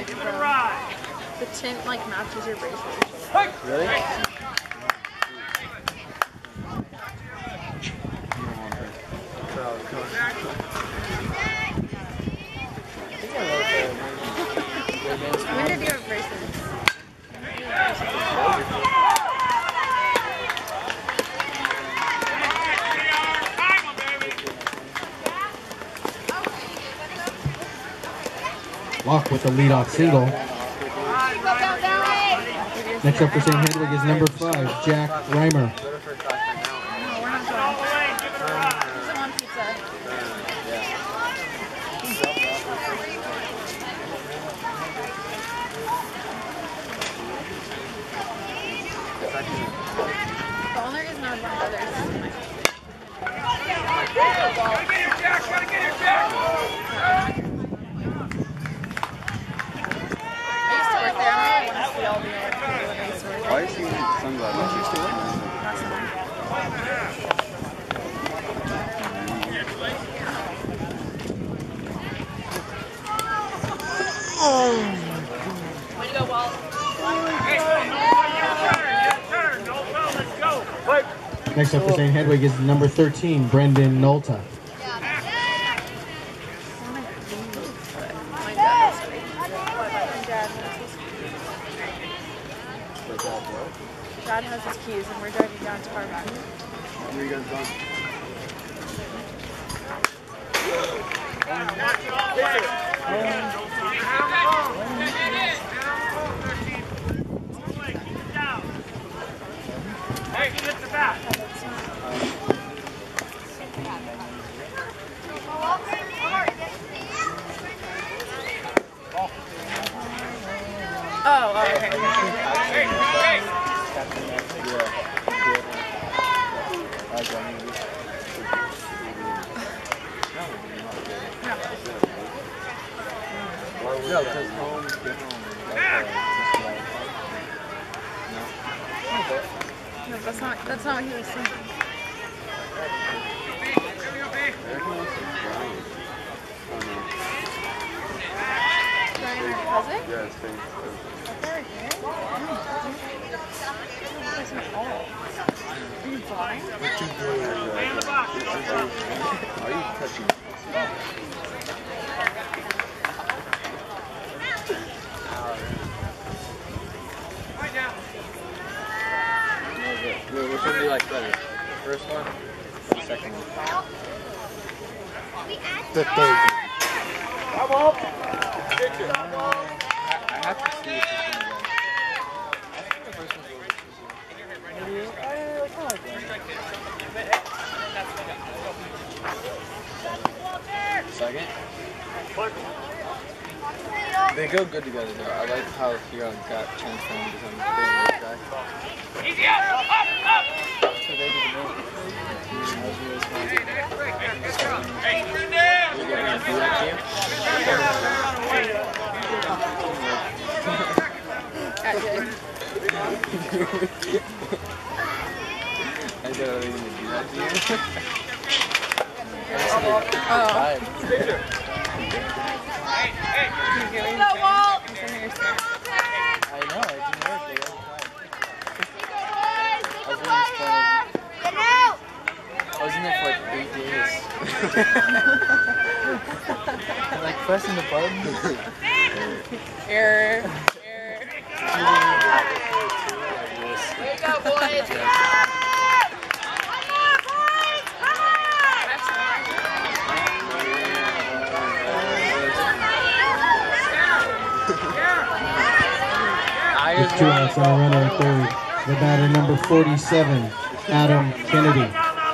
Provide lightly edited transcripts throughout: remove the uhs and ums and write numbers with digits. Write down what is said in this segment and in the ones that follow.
like the tint like matches your bracelet. Really? When did you have bracelets? Walk with the leadoff single. Next up for St. Hedwig is number 5, Jack Reimer. The owner is not my brother's. Gotta get your Jack! Gotta get your Jack! I used to work there. I want to see all the stores. Why is he wearing sunglasses? Don't you used to work Way to go, Walt. Next up for St. Hedwig is number 13, Brendan Nolta. Dad has his keys and we're driving down to Harvard. Where are you guys going? Hey, get the back. Oh, okay. Hey, hey. Yeah, because home, get home. No, that's not what he was saying. Brian, our cousin? Yeah, it's been. Are you blind? What you doing? Are you touching? Which one do you like better? The first one or the second one? The third. Come on. I have to see if this one again. I think the first one's a little easier. Second? They go good together though. I like how Huron got transformed to some big guy. Easy up, up, up. That's what they did to me. That was really smart. Hey, Brendan. You're getting to do that to you? I said I was going to do that to you. Oh. Go, Walt! I know, it didn't work. They I was in there for like 8 days. Like pressing the button. Error. Way to go, boys. With 2 outs and a runner at third. The batter number 47, Adam Kennedy.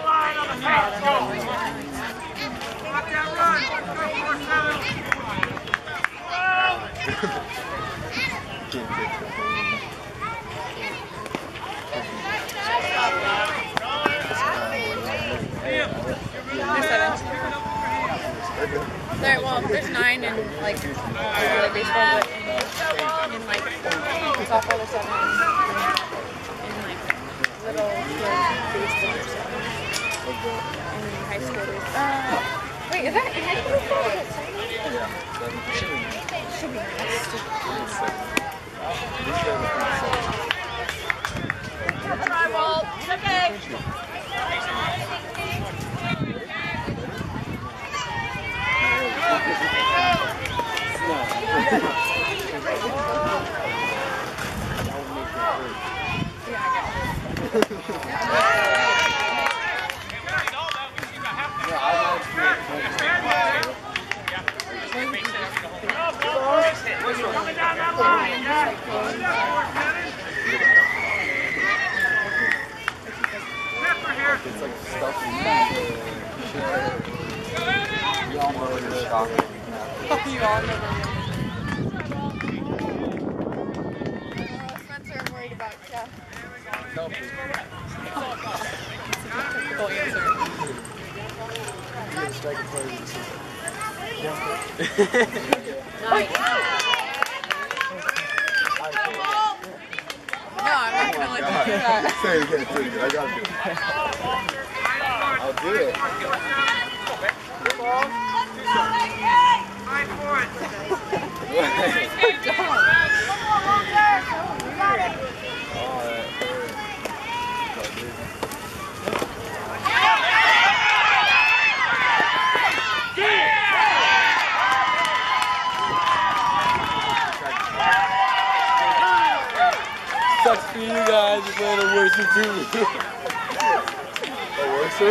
Well, there's 9 in like regular baseball, but in like softball there's 7, in like little baseball there's 7, and in high school there's wait, is that in high school baseball? Yeah, Should be nice. Try, Walt. It's okay. It's like stuff in you all know you're shocking. You all know. Spencer, I'm worried about you. Typical answer. Nice. No, I'm not gonna let you do that. Say it again, say it again. I got you. I'll do it. Sucks for you guys, it's playing a worse too. A worser?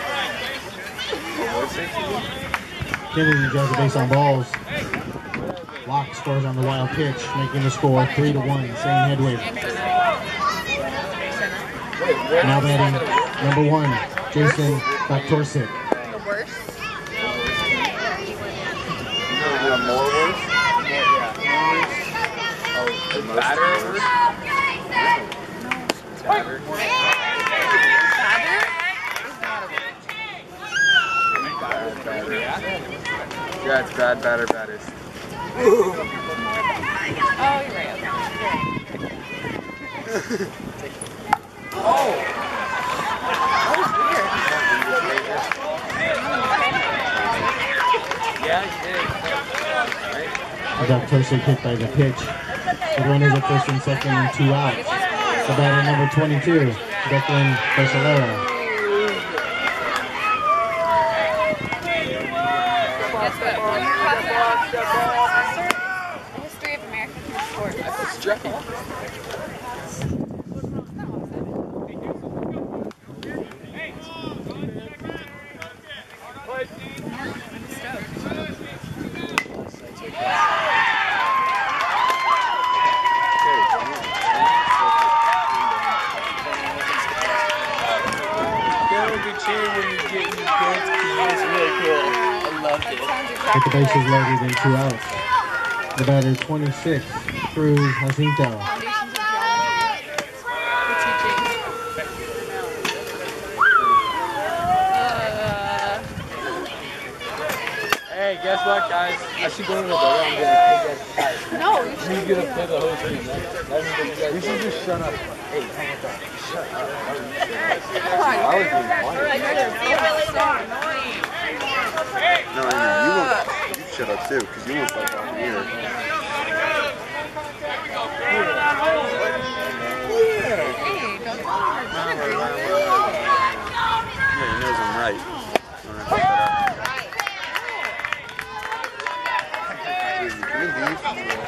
A worser for you? Kennedy draws the base on balls. Locke scores on the wild pitch, making the score 3-1. Same head weight. Now batting number 1, Jason Baktorczyk. The worst? No, more worse? Oh, the batter worse? Batter? Yeah, it's bad batter baddest. Oh, you're right. Oh! That was weird. Yeah, you did. Baktorczyk hit by the pitch. The runners at first and second and 2 outs. The batter number 22, Declan Barcelera. Guess what? The history of American sports. That's striking. With the bases loaded and 2 outs. The batter 26, Cruz Jacinto. Foundations of geometry. We're teaching. Hey, guess what, guys? I should go to the bar and get a big ass shot. No, you should. He's gonna play the whole team. That means that you guys. You should just shut up. Hey, shut up. Come on, I was being funny. No, I mean, you shut up too, because you won't fight on here. Hey, don't Yeah, he knows I'm right. You wanna pick that up? Dude, can you leave?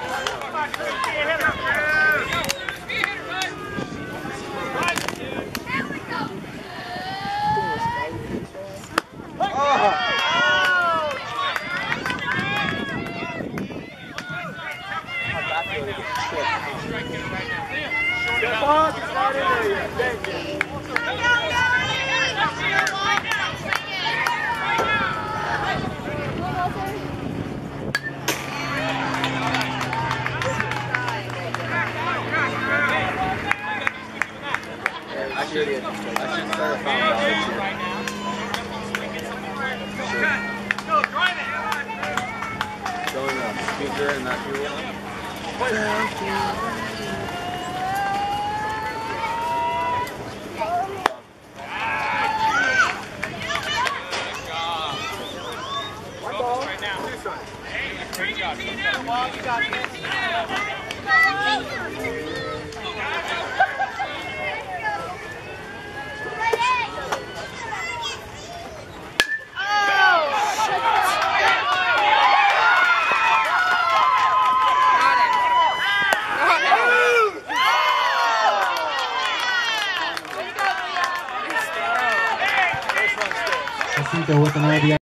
I should start a foundation. Going a speaker and not do it. Jacinto with an RBI.